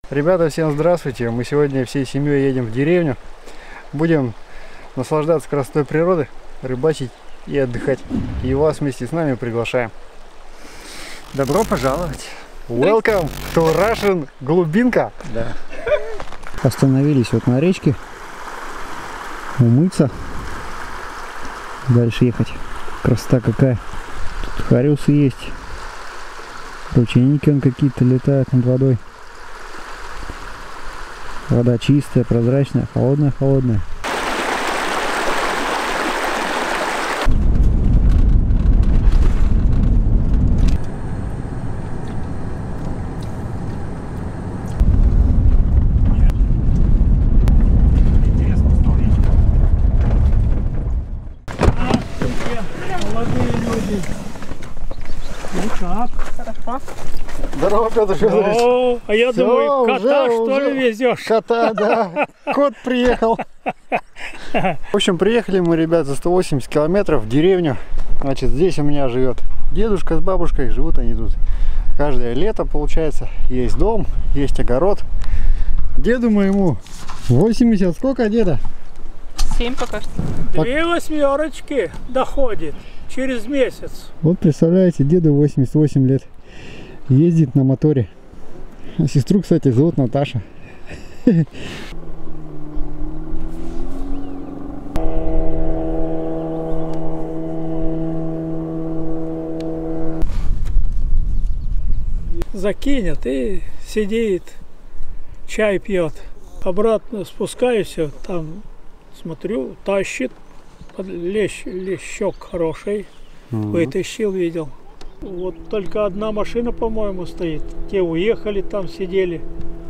Ребята, всем здравствуйте! Мы сегодня всей семьей едем в деревню. Будем наслаждаться красотой природы, рыбачить и отдыхать. И вас вместе с нами приглашаем. Добро пожаловать! Welcome to Russian Глубинка! Да. Остановились вот на речке. Умыться. Дальше ехать. Красота какая. Тут хариусы есть. Ручейники какие-то летают над водой. Вода чистая, прозрачная, холодная. Молодые люди. Ну как? Хорошо. Здорово, Петр Федорович. О, а я думаю, кота что ли везешь? Кота, да. Кот приехал. В общем, приехали мы, ребят, за 180 километров в деревню. Значит, здесь у меня живет дедушка с бабушкой. Живут они тут каждое лето, получается. Есть дом, есть огород. Деду моему 80. Сколько, деда? 7 пока что. 2 восьмерочки доходит через месяц. Вот представляете, деду 88 лет. Ездит на моторе. А сестру, кстати, зовут Наташа. Закинет и сидит, чай пьет. Обратно спускаюсь, там смотрю, тащит. Лещок хороший. Вытащил, видел. Вот только одна машина, по-моему, стоит. Те уехали, там сидели.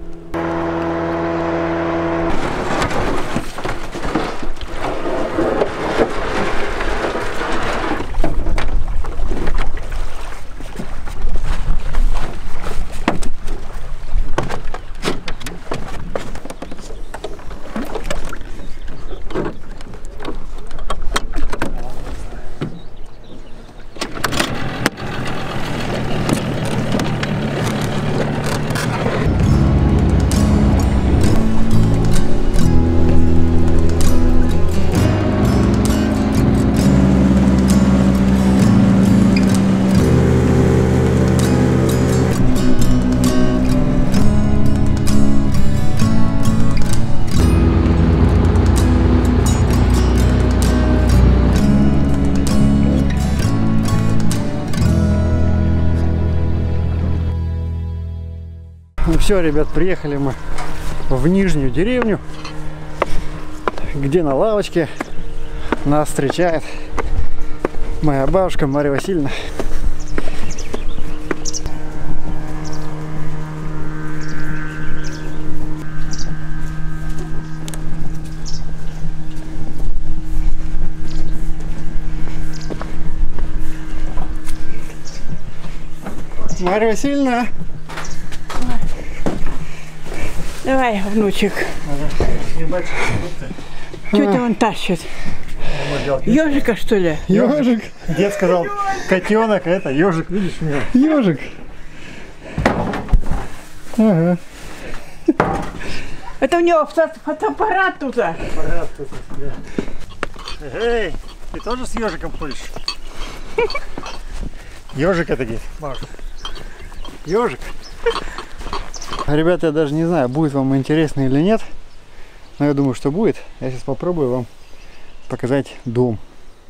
Ну все, ребят, приехали мы в нижнюю деревню, где на лавочке нас встречает моя бабушка Мария Васильевна. Мария Васильевна! Давай, внучек. Что ты он тащит? Ежика, что ли? Ежик! Дед сказал, котенок, это ежик, видишь у него? Ежик! Ага. Это у него фотоаппарат тут. Аппарат тут, да. Эй, ты тоже с ежиком ходишь? Ежик это, дед. Ежик. Ребята, я даже не знаю, будет вам интересно или нет, но я думаю, что будет. Я сейчас попробую вам показать дом.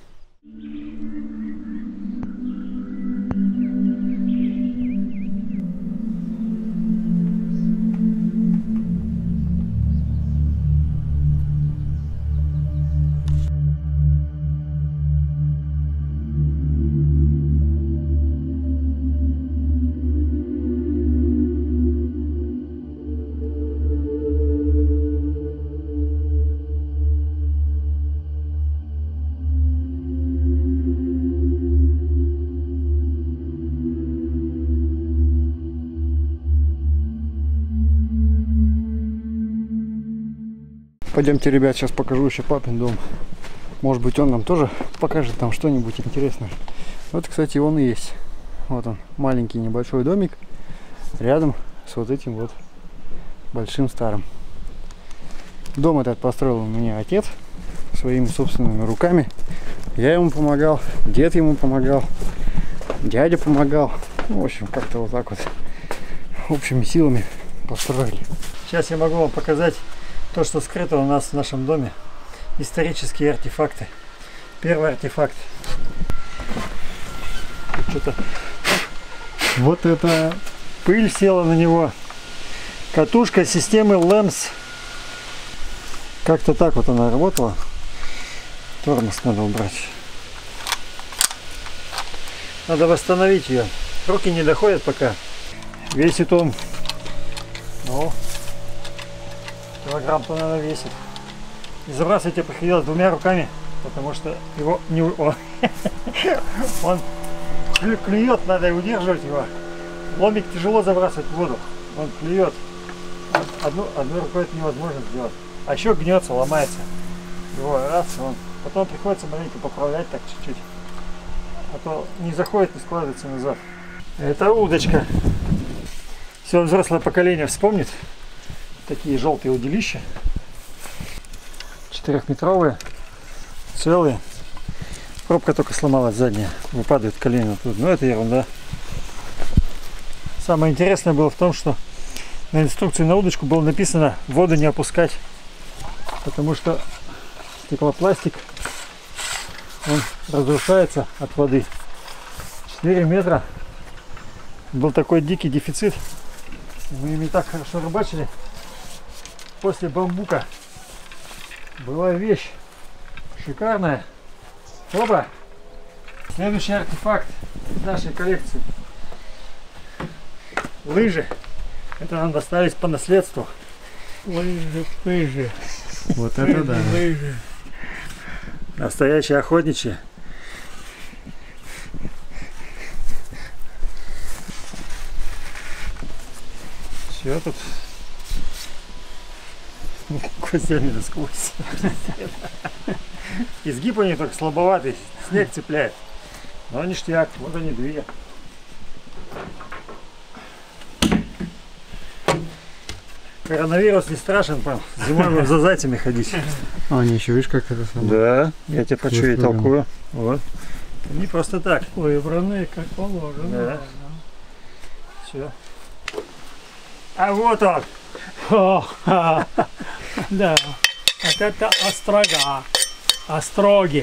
Пойдемте, ребят, сейчас покажу еще папин дом. Может быть, он нам тоже покажет там что-нибудь интересное. Вот, кстати, он и есть. Вот он, маленький небольшой домик рядом с вот этим вот большим старым. Дом этот построил у меня отец своими собственными руками. Я ему помогал, дед ему помогал, дядя помогал. Ну, в общем, как-то вот так вот общими силами построили. Сейчас я могу вам показать то, что скрыто у нас в нашем доме. Исторические артефакты. Первый артефакт. Что-то вот это пыль села на него. Катушка системы LEMS. Как-то так вот она работала. Тормоз надо убрать. Надо восстановить ее. Руки не доходят пока. Весит он, ну, килограмм-то, наверное, весит. И забрасывать я приходилось двумя руками, потому что его не... Он клюет, надо удерживать его. Ломик тяжело забрасывать в воду. Он клюет. Одной рукой это невозможно сделать. А еще гнется, ломается. Его раз, он. Потом приходится маленько поправлять так чуть-чуть. А то не заходит, не складывается назад. Это удочка. Все взрослое поколение вспомнит. Такие желтые удилища. 4-метровые. Целые. Пробка только сломалась задняя. Выпадает колено тут. Но это ерунда. Самое интересное было в том, что на инструкции на удочку было написано воду не опускать. Потому что стеклопластик, он разрушается от воды. 4 метра. Был такой дикий дефицит. Мы ими так хорошо рыбачили. После бамбука была вещь шикарная. Оба! Следующий артефакт нашей коллекции. Лыжи. Это нам достались по наследству. Лыжи. Вот это да. Лыжи. Настоящие охотничьи. Все тут костями насквозь. Изгиб у них только слабоватый, снег цепляет. Но ништяк, вот они две. Коронавирус не страшен, зимой будем за зайцами ходить. А, они еще, видишь, как это самое. Да, я тебе про что и толкую. Вот. Не просто так. Выбранные, как положено. Да. Все. А вот он. Да. Вот это острога. Остроги.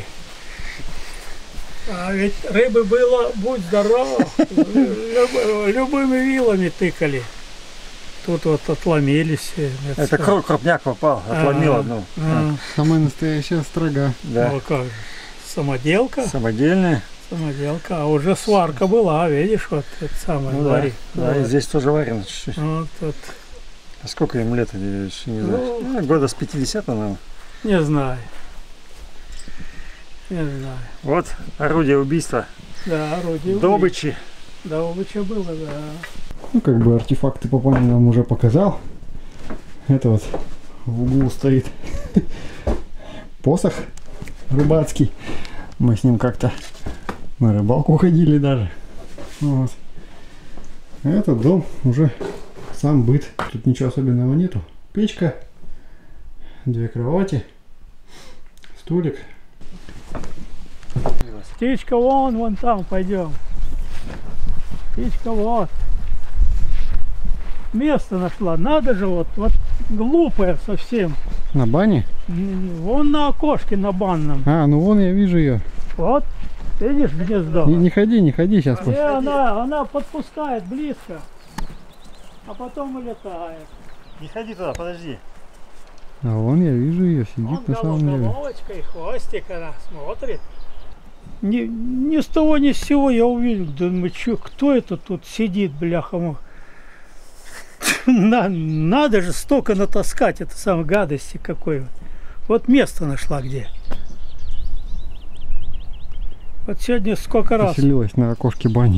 А ведь рыбы было, будь здоров, любыми вилами тыкали. Тут вот отломились. Это крупняк попал, отломил одну. Самая настоящая острога. Да. Ну как же, самоделка. Самодельная. Самоделка. А уже сварка была, видишь, вот это самое. Ну, да, да, и здесь тоже варено чуть-чуть. Вот, вот. А сколько им лет, я еще не знаю. Ну, года с 50, наверное. Не знаю. Не знаю. Вот орудие убийства. Да, орудие. Добычи. Добыча было, да. Ну, как бы артефакты папа нам уже показал. Это вот в углу стоит посох рыбацкий. Мы с ним как-то на рыбалку ходили даже. Вот. А этот дом уже сам быт. Тут ничего особенного нету. Печка, 2 кровати, столик. Птичка вон там, пойдем. Птичка вот. Место нашла. Надо же, вот глупая совсем. На бане? Вон на окошке на банном. А, ну вон я вижу ее. Вот. Видишь гнездо? Не ходи сейчас. И она подпускает близко, а потом улетает. Не ходи туда, подожди. А вон я вижу ее, сидит Вон на самом деле. головочкой, хвостик, она смотрит. Ни с того ни с сего я увидел, думаю, кто это тут сидит, бляха. Надо же столько натаскать, это самой гадости какой. Вот место нашла где. Вот сегодня сколько раз. Поселилась на окошке бани.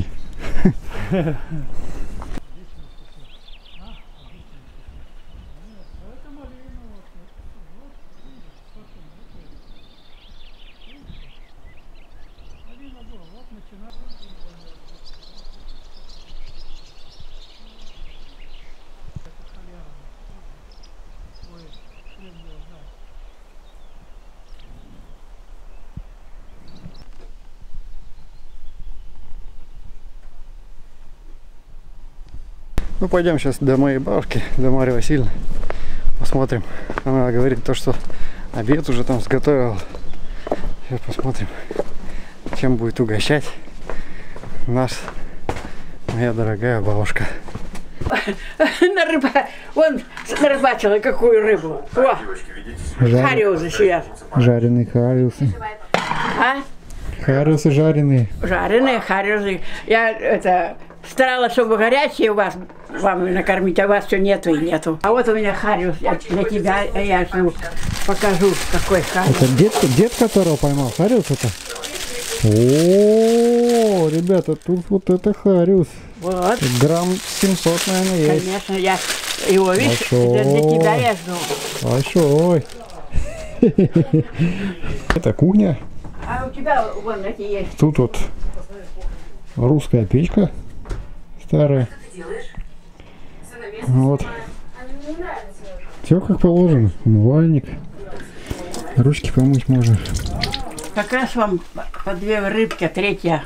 Ну, пойдем сейчас до моей бабушки, до Марьи Васильевны. Посмотрим. Она говорит то, что обед уже там сготовила. Сейчас посмотрим, чем будет угощать нас моя дорогая бабушка. Вон нарыбачила какую рыбу. О, хариусы сидят. Жареные хариусы. А? Хариусы жареные. Жареные хариусы. Я старалась, чтобы горячие вам накормить, а у вас все нету и нету. А вот у меня хариус для тебя, я покажу, какой хариус. Это дед, которого поймал хариус это? О, ребята, тут вот это хариус. Вот. Тут грамм 700, наверное, есть. Конечно, я его, видишь, это для тебя я жду. Большой. Это кухня. А у тебя вон эти есть. Тут вот русская печка старая. Вот. Все как положено. Умывальник. Ручки помыть можно. Как раз вам по 2 рыбки, а 3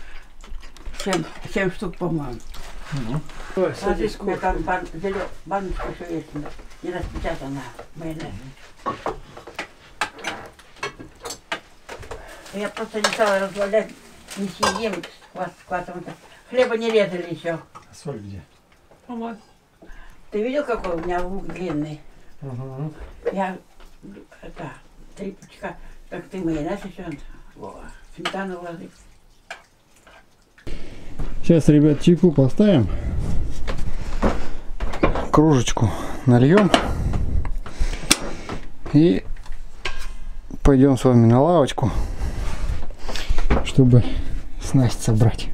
7 штук, по-моему. А здесь у меня там баночка еще есть, не распечатана, майонез. Я просто не стала разлагать, не съедим с квасом. Хлеба не резали еще. А соль где? Вот. Ты видел, какой у меня лук длинный? Угу. Я 3 пучка, как ты майонез еще, сметану вложить. Сейчас, ребят, чайку поставим. Кружечку нальем. И пойдем с вами на лавочку, чтобы снасть собрать.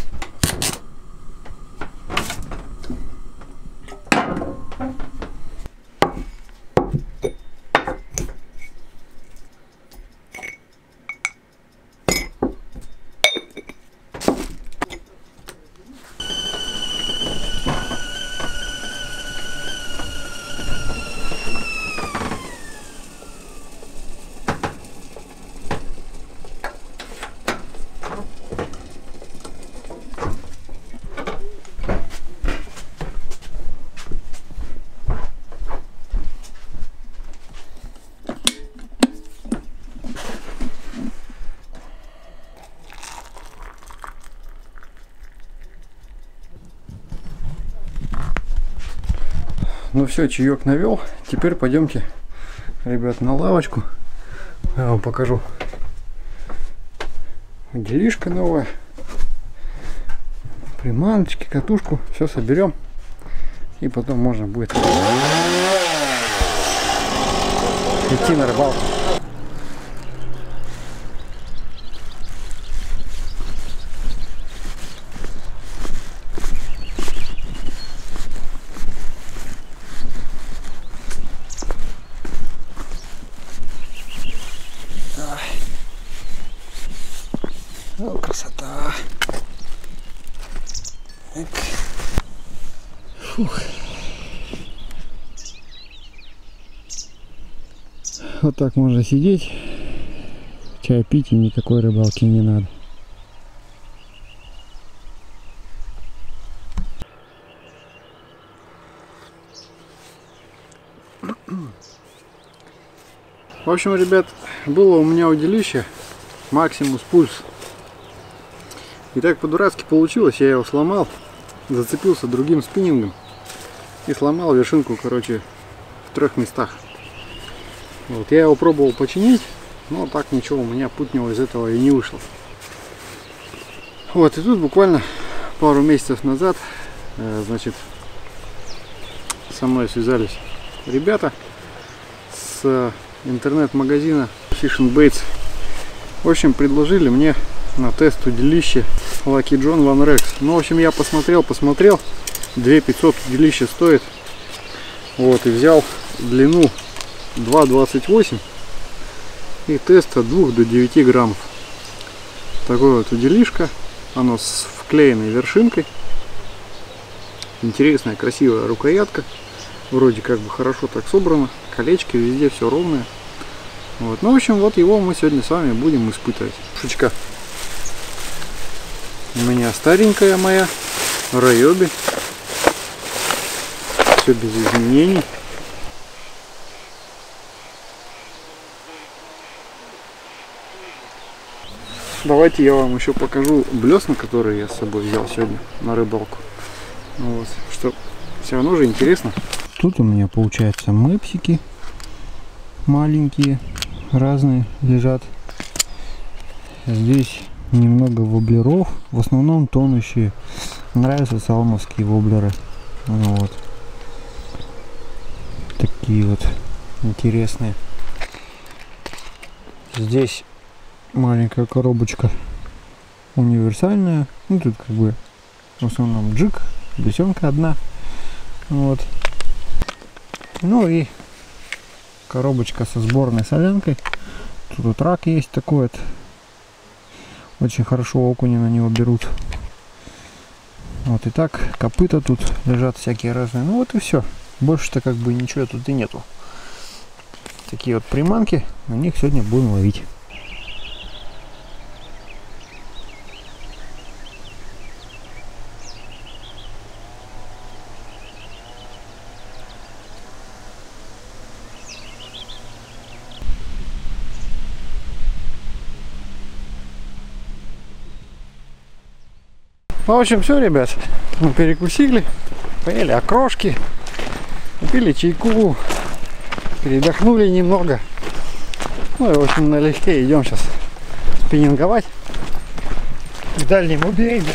Ну все, чаек навел. Теперь пойдемте, ребят, на лавочку. Я вам покажу. Делишка новая. Приманочки, катушку. Все соберем. И потом можно будет идти на рыбалку. О, красота. Фух. Вот так можно сидеть, чай пить, и никакой рыбалки не надо. В общем, ребят, было у меня удилище Максимус Пульс. И так по-дурацки получилось, я его сломал, зацепился другим спиннингом и сломал вершинку, короче, в 3 местах. Вот, я его пробовал починить, но так ничего, у меня путнего из этого и не вышло. Вот, и тут буквально пару месяцев назад, значит, со мной связались ребята с интернет-магазина Fishing Baits. В общем, предложили мне на тест удилище Lucky John Van Rex. Ну, в общем, я посмотрел, 2500 удилище стоит. Вот, и взял длину 2,28 и тест от 2 до 9 граммов. Такое вот удилишко. Оно с вклеенной вершинкой. Интересная, красивая рукоятка. Вроде как бы хорошо так собрано. Колечки везде, все ровное. Вот. Ну, в общем, вот его мы сегодня с вами будем испытывать. Шучка. У меня старенькая моя Райоби. все без изменений. Давайте я вам еще покажу блесна, которые я с собой взял сегодня на рыбалку. Вот, что все равно же интересно. Тут у меня получается мэпсики маленькие, разные лежат. Здесь немного воблеров, в основном тонущие. Нравятся салмовские воблеры. Вот. Такие вот интересные. Здесь маленькая коробочка универсальная. Ну тут как бы в основном джиг, бесенка одна. Вот. Ну и коробочка со сборной солянкой. Тут вот рак есть такой вот. Очень хорошо окуни на него берут. Вот и так, копыта тут лежат всякие разные. Ну вот и все. Больше-то как бы ничего тут и нету. Такие вот приманки, на них сегодня будем ловить. Ну, в общем, все, ребят. Мы перекусили, поели окрошки, купили чайку, передохнули немного. Ну и, в общем, налегке идем сейчас спиннинговать К дальнему берегу.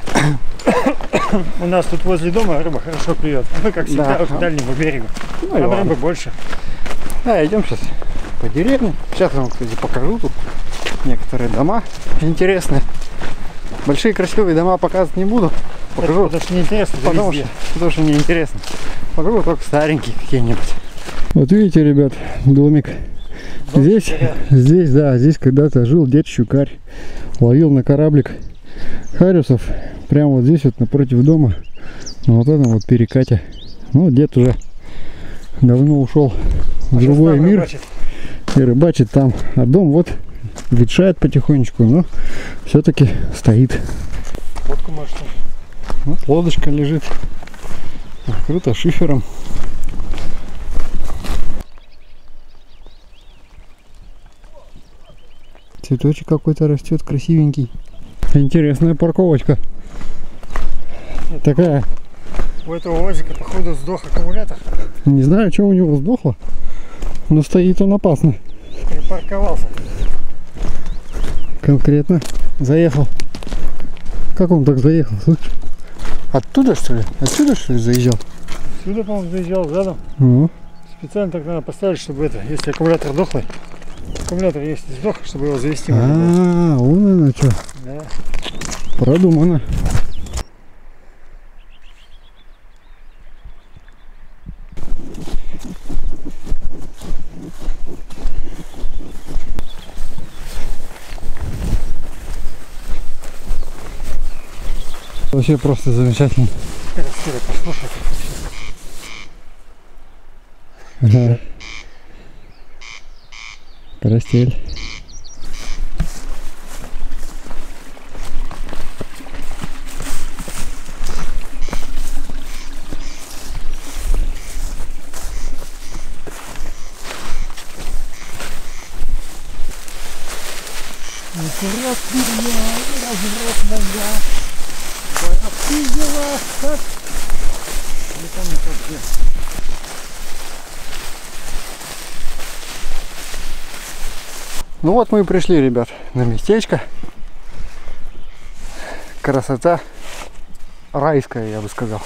У нас тут возле дома рыба хорошо клюет. Мы, как всегда, Да. к дальнему берегу. Ну, и Там ладно. рыбы больше. Да, идем сейчас по деревне. Сейчас я вам, кстати, покажу тут некоторые дома интересные. Большие красивые дома показывать не буду. Покажу, Потому что неинтересно. потому что неинтересно. Покажу только старенькие какие-нибудь. Вот видите, ребят, домик. Здесь когда-то жил дед Щукарь. Ловил на кораблик хариусов. Прямо вот здесь вот напротив дома. На вот этом вот перекате. Ну, дед уже давно ушел в другой мир. И рыбачит там. А дом вот ветшает потихонечку, но все-таки стоит. Водку можешь. Вот лодочка лежит. Накрыта шифером. Цветочек какой-то растет красивенький. Интересная парковочка. Такая. У этого УАЗика, походу, сдох аккумулятор. Не знаю, что у него сдохло. Но стоит он опасно. Припарковался. Конкретно заехал. Как он так заехал? Слышишь? Оттуда, что ли? Отсюда, что ли, заезжал? Сюда, по-моему, заезжал задом. Ну. Специально так надо поставить, чтобы это, если аккумулятор дохлый, аккумулятор если сдох, чтобы его завести можно было. А, вон оно что. Да. Продумано. Вообще просто замечательно. Кира, послушай. Ага. Карастель. Ну вот мы и пришли, ребят, на местечко. Красота райская, я бы сказал.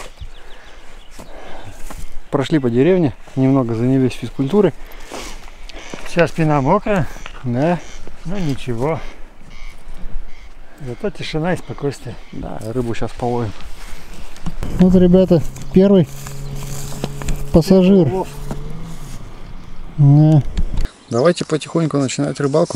Прошли по деревне, немного занялись физкультурой. Сейчас спина мокрая, Да, но ничего. Зато тишина и спокойствие. да, рыбу сейчас половим. Вот, ребята, первый пассажир. Да. Давайте потихоньку начинать рыбалку.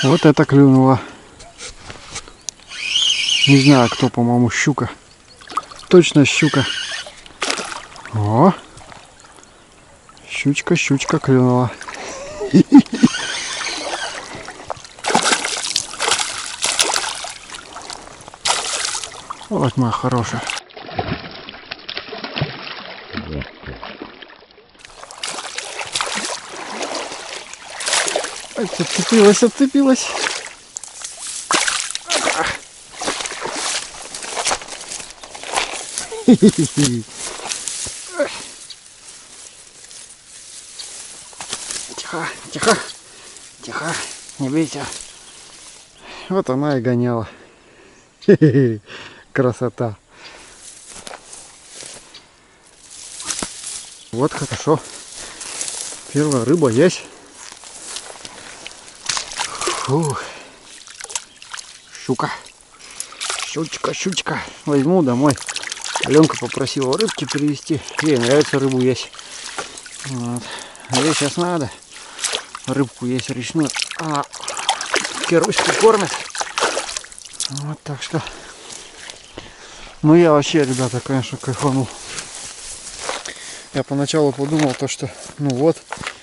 Вот это клюнуло. Не знаю, кто, по-моему, щука. Точно щука. О! Щучка клюнула. Вот моя хорошая. Отцепилась. Тихо, не бейся. Вот она и гоняла. Красота. Вот хорошо. Первая рыба есть. Фух. Щучка. Возьму домой. Аленка попросила рыбки привезти. Ей нравится рыбу есть. Вот. А ей сейчас надо рыбку есть речную. Она Кируську кормит. Вот так что. Ну я вообще, ребята, конечно, кайфанул. Я поначалу подумал то, что ну вот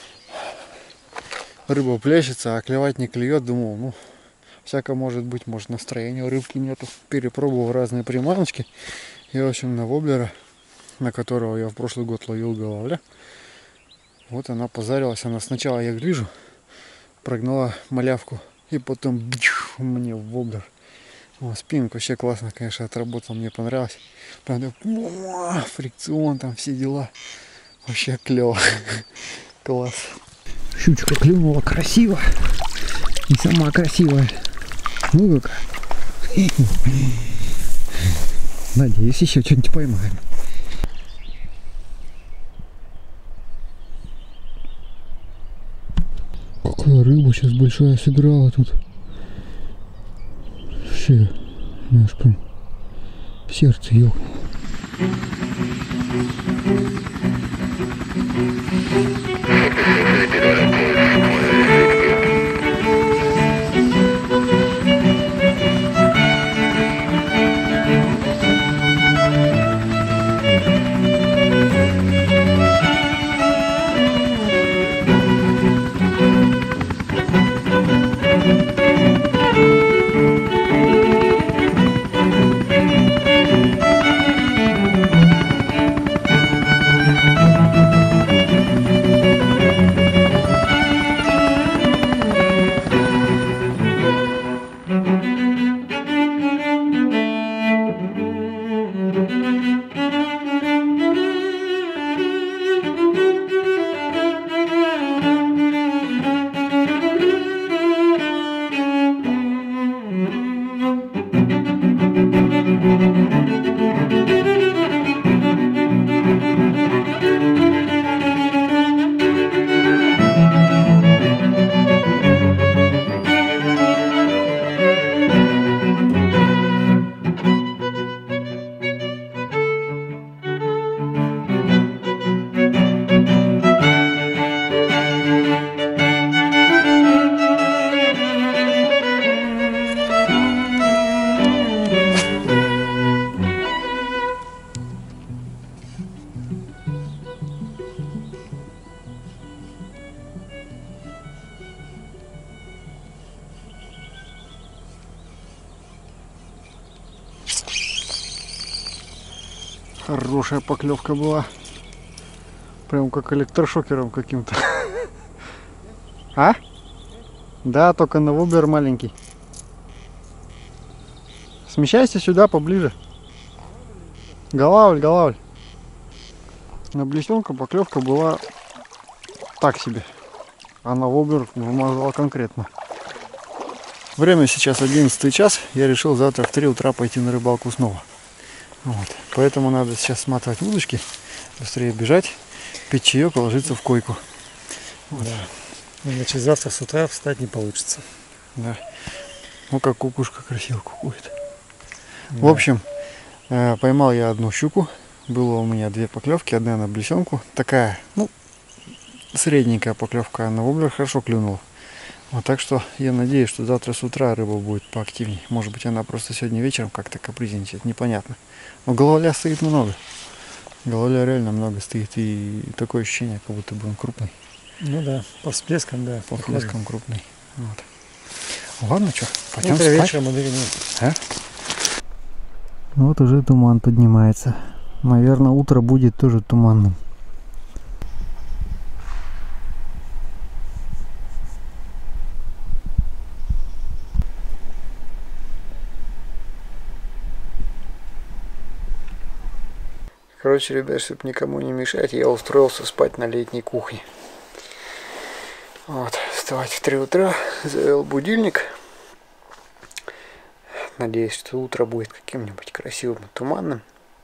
рыба плещется, а клевать не клюет. Думал, ну всяко может быть, может настроения у рыбки нету. Перепробовал разные приманочки. И в общем на воблера, на которого я в прошлый год ловил головля, вот она позарилась. Она сначала, я вижу, прогнала малявку, и потом мне в воблер. О, спиннинг вообще классно, конечно, отработал, мне понравилось. Правда, фрикцион, там все дела. Вообще клево. Класс. Щучка клюнула красиво. И сама красивая. Ну как. Надеюсь, еще что-нибудь поймаем. Какая рыба сейчас большая сыграла тут. Вообще, знаешь, прям сердце ёкнуло. Хорошая поклевка была. Прям как электрошокером каким-то. А? Да, только на воблер маленький. Смещайся сюда поближе. Голавль. На блесенку поклевка была так себе. А на воблер вымазала конкретно. Время сейчас 11 час. Я решил завтра в 3 утра пойти на рыбалку снова. Вот. Поэтому надо сейчас сматывать удочки, быстрее бежать, пить чаек и ложиться в койку. Вот. Да. Иначе завтра с утра встать не получится. Да. Ну как кукушка красиво кукует. Да. В общем, поймал я одну щуку. Было у меня 2 поклевки, одна на блесенку. Такая, ну, средненькая поклевка, а на воблер хорошо клюнула. Вот так что я надеюсь, что завтра с утра рыба будет поактивнее. Может быть, она просто сегодня вечером как-то капризничает, непонятно. Но головля стоит много. Головля реально много стоит. И такое ощущение, как будто бы он крупный. Ну да, по всплескам, да. По всплескам крупный. Вот. Ладно, что, пойдем Утро спать. вечером удобнее. А? Вот уже туман поднимается. Наверное, утро будет тоже туманным. Короче, ребят, чтобы никому не мешать, я устроился спать на летней кухне. Вот, вставать в 3 утра, завел будильник. Надеюсь, что утро будет каким-нибудь красивым и туманным.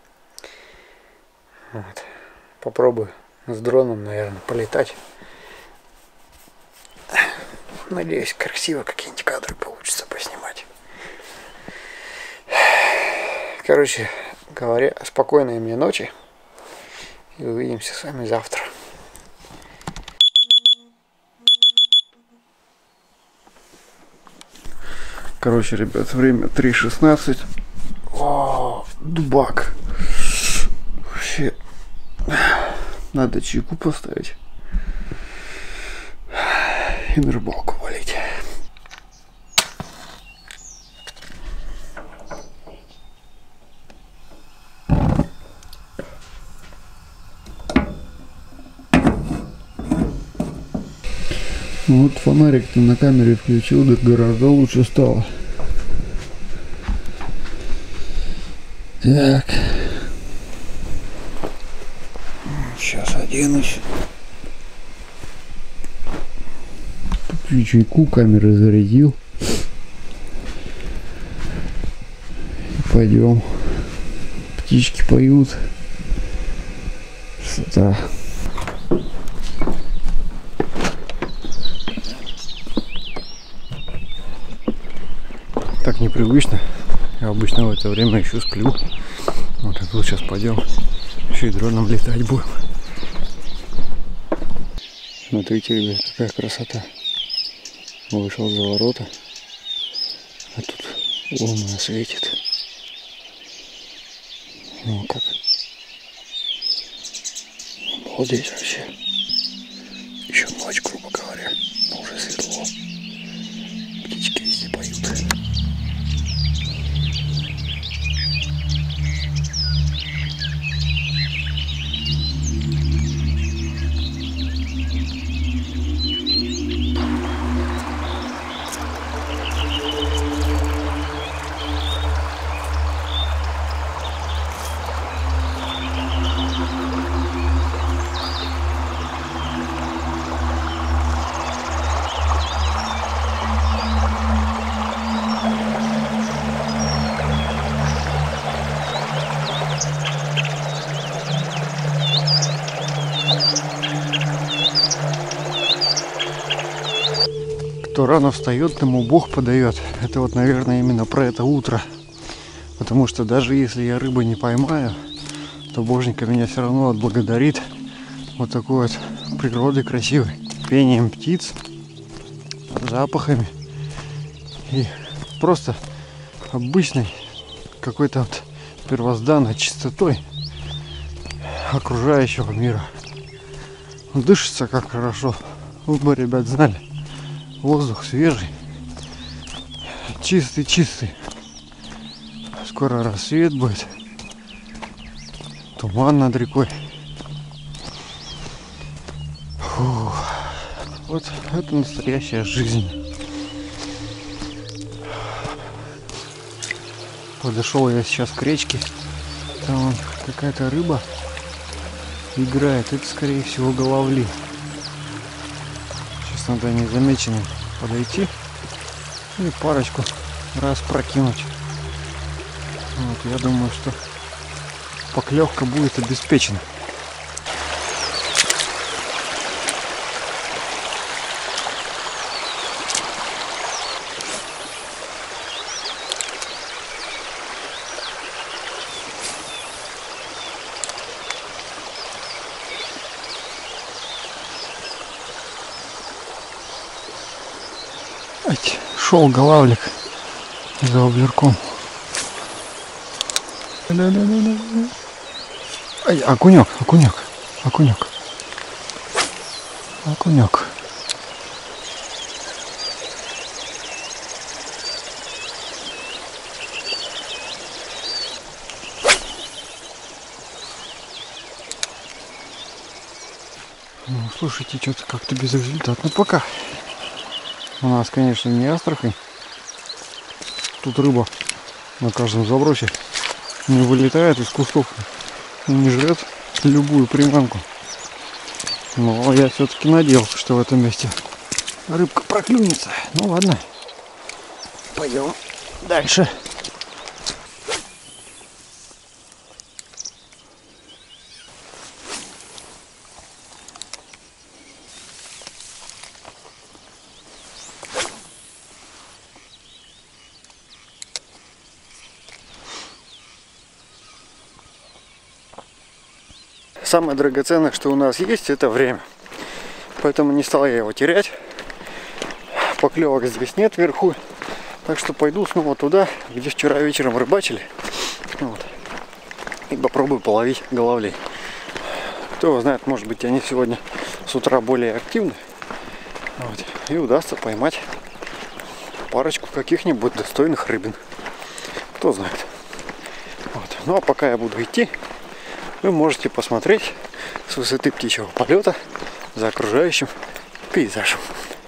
Вот. Попробую с дроном, наверное, полетать. Надеюсь, красиво какие-нибудь кадры получится поснимать. Короче говоря, спокойной мне ночи. И увидимся с вами завтра. Короче, ребят, время 3:16. О, дубак. Вообще, надо чайку поставить и на рыбалку валить. Вот фонарик-то на камере включил, так гораздо лучше стало. Так. Сейчас оденусь. Попью чайку, камеры зарядил. И пойдем. Птички поют. С утра. Так непривычно. Я обычно в это время еще сплю. Вот а тут сейчас пойдем. Еще и дроном летать будем. Смотрите, ребят, какая красота. Вышел за ворота. А тут луна светит. Ну как. Обалдеть вообще. Еще ночь, грубо говоря. Но уже светло. Птички везде поют. Кто рано встает, тому Бог подает. Это вот, наверное, именно про это утро. Потому что даже если я рыбы не поймаю, то Боженька меня все равно отблагодарит вот такой вот природой красивой. Пением птиц, запахами и просто обычной какой-то вот первозданной чистотой окружающего мира. Дышится как хорошо. Вы бы, ребят, знали. Воздух свежий, чистый. Скоро рассвет будет. Туман над рекой. Фу. Вот это настоящая жизнь. Подошел я сейчас к речке. Там какая-то рыба играет. Это, скорее всего, головли. Сейчас надо незамеченным подойти и парочку раз прокинуть. Вот, я думаю, что поклевка будет обеспечена. Ушел голавлик за углерком. Ай, окунек, окунек, окунек. Окунек. Ну, слушайте, что-то как-то безрезультатно пока. У нас, конечно, не Астрахань. Тут рыба на каждом забросе не вылетает из кустов и не жрет любую приманку. Но я все-таки надеялся, что в этом месте рыбка проклюнется. Ну ладно, пойдем дальше. Самое драгоценное, что у нас есть, это время. Поэтому не стал я его терять. Поклевок здесь нет вверху. Так что пойду снова туда, где вчера вечером рыбачили. Вот. И попробую половить головлей. Кто его знает, может быть, они сегодня с утра более активны. Вот. И удастся поймать парочку каких-нибудь достойных рыбин. Кто знает. Вот. Ну а пока я буду идти, вы можете посмотреть с высоты птичьего полета за окружающим пейзажем.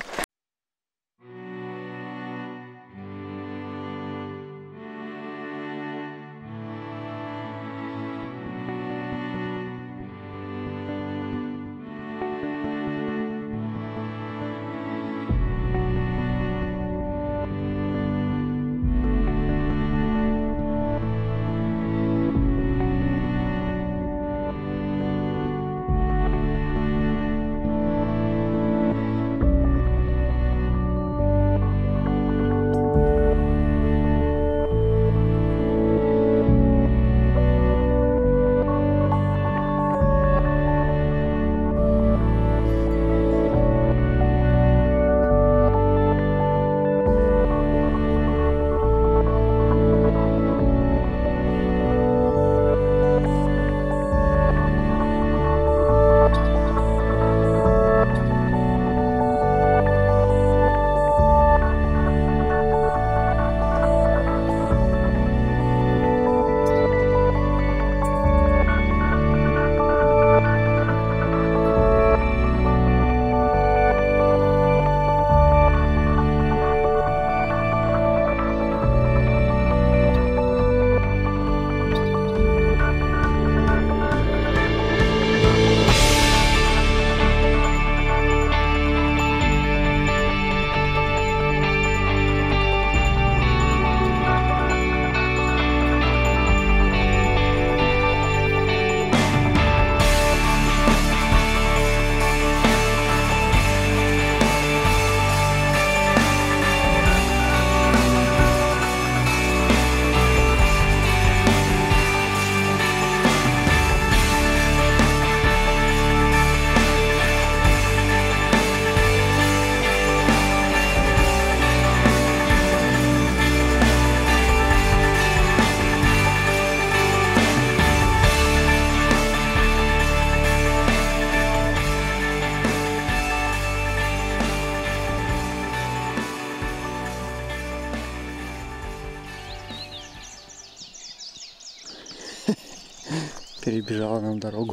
Перебежала нам дорогу,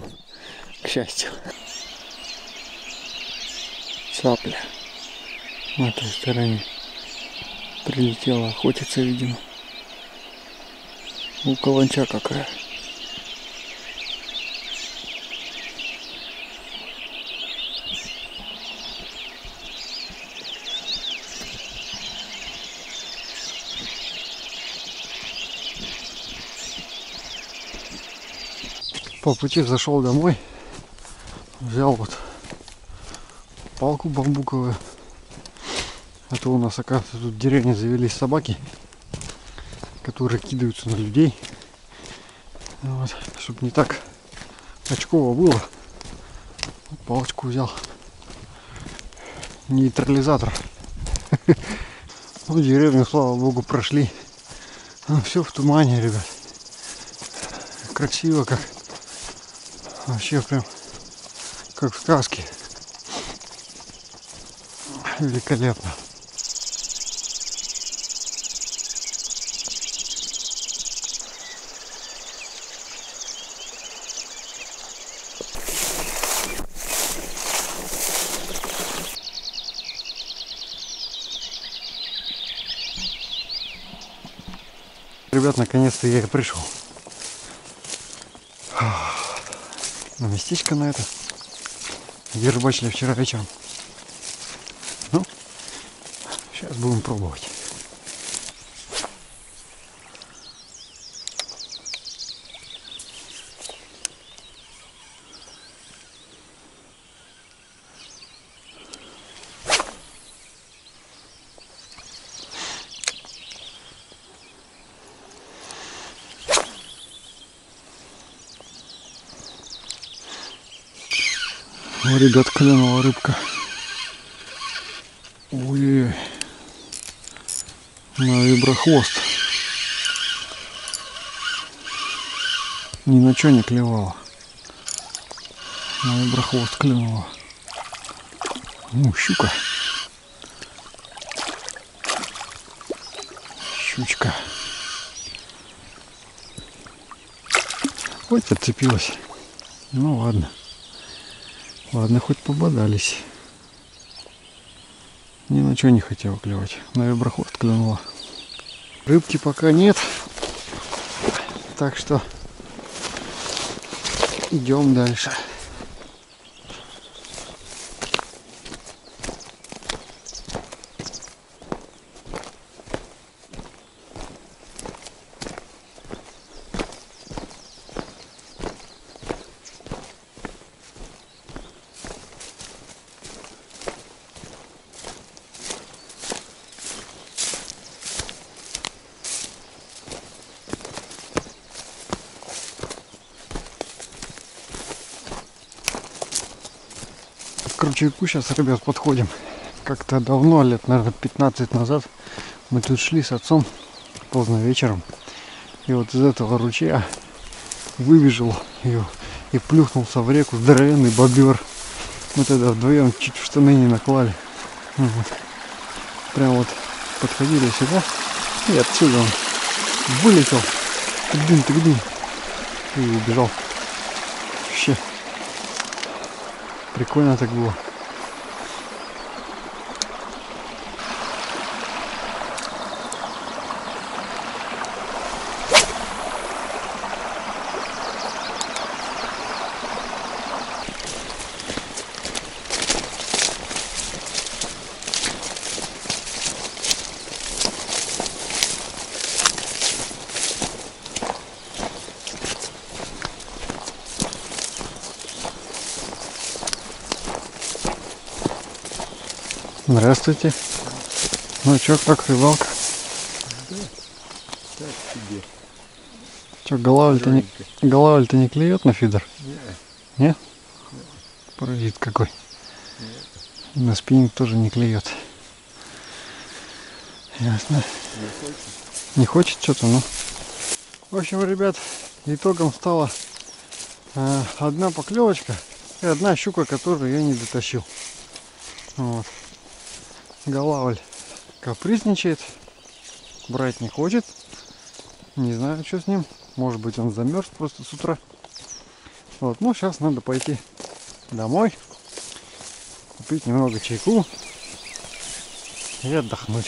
к счастью. Цапля на той стороне прилетела охотиться, видимо. У каланча какая. По пути зашел домой, взял вот палку бамбуковую. А то у нас, оказывается, тут в деревне завелись собаки, которые кидаются на людей. Вот, чтобы не так очково было, палочку взял. Нейтрализатор. Ну, деревню, слава богу, прошли. Все в тумане, ребят. Красиво как. Вообще прям как в сказке. Великолепно. Ребят, наконец-то я и пришел. На местечко на это. Где рыбачили вчера вечером. Ну, сейчас будем пробовать. О, ребят, клюнула рыбка. Ой-ой-ой. На виброхвост. Ни на что не клевала. На виброхвост клюнула. Ну, щука. Щучка. Ой, подцепилась. Ну ладно. Ладно, хоть пободались. Ни на что не хотела клевать. На виброхвост клюнула. Рыбки пока нет. Так что идем дальше. К ручейку сейчас, ребят, подходим. Как-то давно, лет, наверное, 15 назад, мы тут шли с отцом поздно вечером. И вот из этого ручья выбежал и плюхнулся в реку здоровенный бобер. Мы тогда вдвоем чуть в штаны не наклали. Вот. Прям вот подходили сюда, и отсюда он вылетел. Тык-дынь, и убежал. Вообще прикольно так было. Здравствуйте. Ну чё, как рыбалка? Да, так себе. Чё, голавль-то не клюет на фидер? Не? Паразит какой. На спиннинг тоже не клюет. Ясно. Не хочет что-то, ну. В общем, ребят, итогом стала одна поклевочка и одна щука, которую я не дотащил. Вот. Голавль капризничает, брать не хочет. Не знаю, что с ним. Может быть, он замерз просто с утра. Вот, ну сейчас надо пойти домой, купить немного чайку и отдохнуть.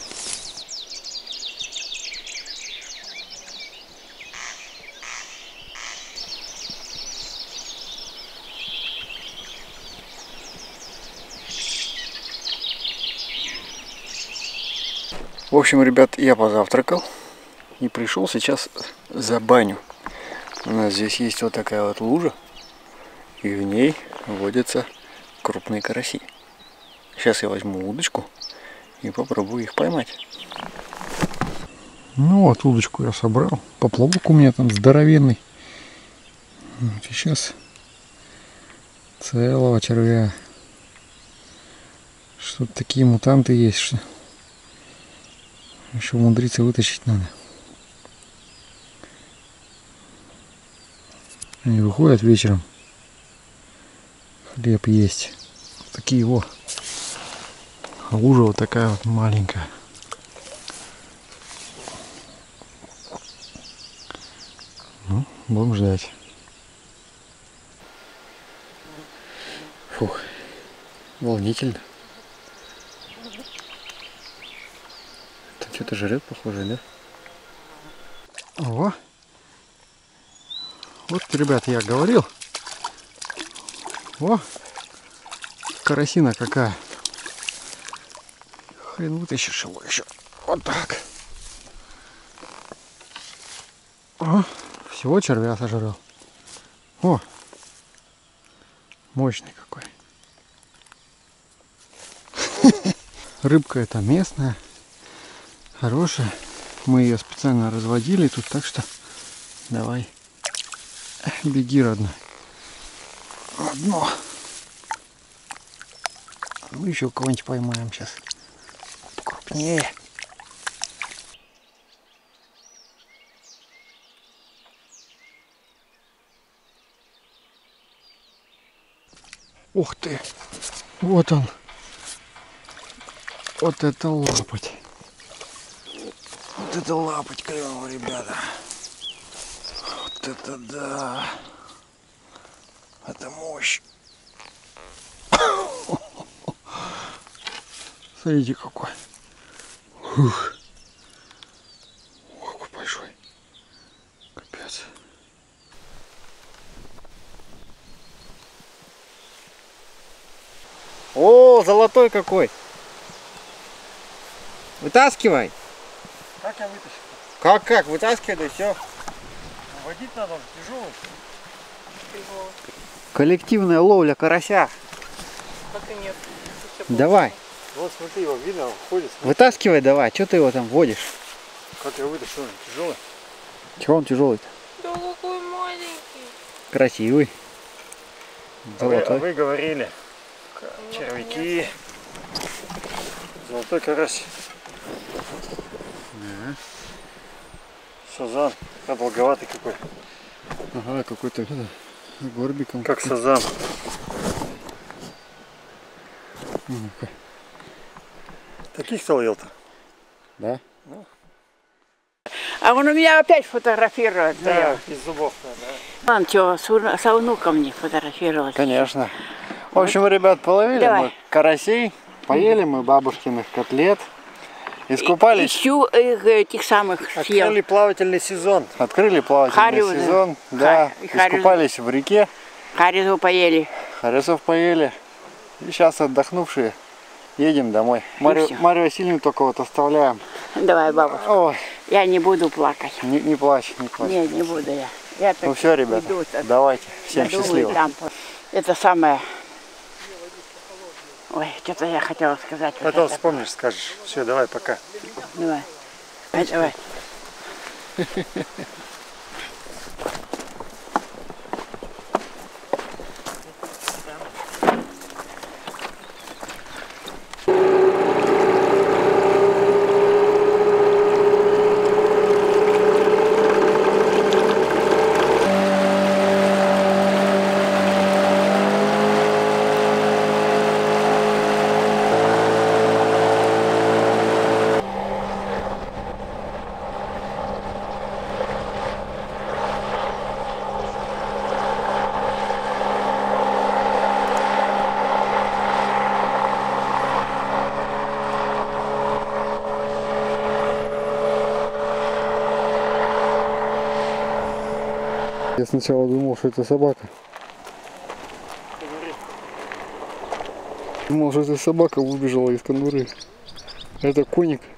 В общем, ребят, я позавтракал и пришел сейчас за баню. У нас здесь есть вот такая вот лужа, и в ней водятся крупные караси. Сейчас я возьму удочку и попробую их поймать. Ну вот, удочку я собрал. Поплавок у меня там здоровенный. Вот, и сейчас целого червя. Что-то такие мутанты есть, что Еще умудриться вытащить надо. Они выходят вечером хлеб есть. Такие его. А лужа вот такая вот маленькая. Ну, будем ждать. Фух, волнительно. Это что-то жрет, похоже, да? Ого. Вот, ребят, я говорил. О, карасина какая. Хрен вытащишь его еще. Вот так. О, всего червя сожрал. О, мощный какой. Рыбка эта местная, хорошая. Мы ее специально разводили тут, так что давай, беги, родной. Одно. Мы еще кого-нибудь поймаем сейчас. Крупнее. Ух ты! Вот он. Вот это лапоть. Вот это лапоть клевого, ребята. Вот это да. Это мощь. Смотрите какой. Ух. Какой большой. Капец. О, золотой какой. Вытаскивай. Как я вытащу? Как? Вытаскивай, да все. Водить надо, тяжелый. Коллективная ловля карася. Пока нет. Давай. Вот смотри, его видно, он ходит. Смотри. Вытаскивай давай. Что ты его там водишь? Как я вытащу, он тяжелый. Чего он тяжелый-то? Да какой маленький. Красивый. Золотой. Вы говорили. Червяки. Золотой карась. Сазан. Продолговатый какой. Ага, какой-то с горбиком. Как сазан. Ну-ка. Таких словил-то? Да? А он у меня опять фотографирует. Да, из зубов. Да. Он что, со внуком не фотографировать? Конечно. В общем, ребят, половили Давай. мы карасей, поели мы бабушкиных котлет, искупались, Ищу этих самых съел. Открыли плавательный сезон. открыли плавательный Харю, да. сезон, да, Харю. искупались в реке, Харизу поели. харисов поели, и сейчас отдохнувшие едем домой. Марию Васильевну только вот оставляем. Давай, бабушка. Ой, Я не буду плакать. не плачь, не плачь. Не буду я. Я так Ну все, ребята, иду, давайте, всем надумаю счастливо. там. Это самое... Ой, что-то я хотела сказать. Вот Потом это. вспомнишь, скажешь. Все, давай, пока. Давай. Давай. Я сначала думал, что это собака. Думал, что это собака выбежала из конуры. Это коник.